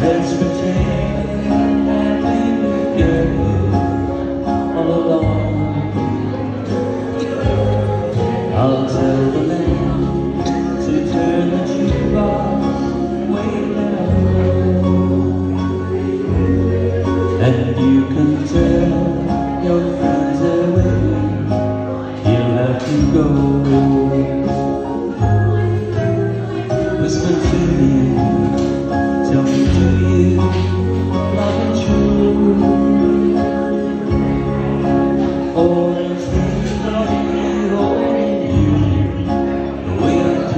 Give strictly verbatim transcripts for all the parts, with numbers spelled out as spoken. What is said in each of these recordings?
Let's pretend that we've been together all along. I'll tell the man to turn the jukebox way down low, and you can tell your friends are waiting. He'll have to go. Whisper to me, tell me, do you love it true? Or is he loving you, holding you the way I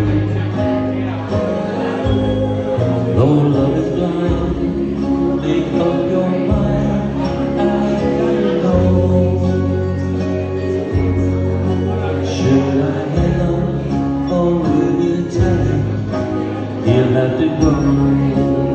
do? Though love is blind, make up your mind, I gotta know. Should I hang up, or will you tell him he'll have to go?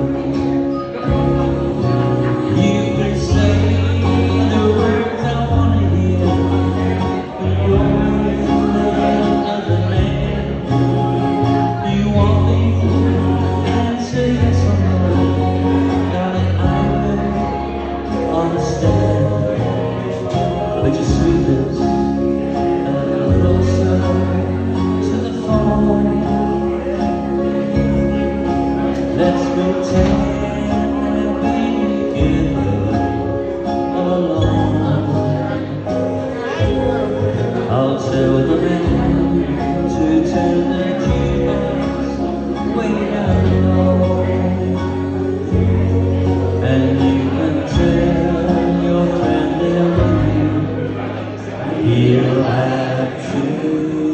Put your sweet lips a little closer to the phone. Let's pretend that we're together all along. I'll tell the man to turn the jukebox way down low, and you can tell your friend they're waiting. He'll have to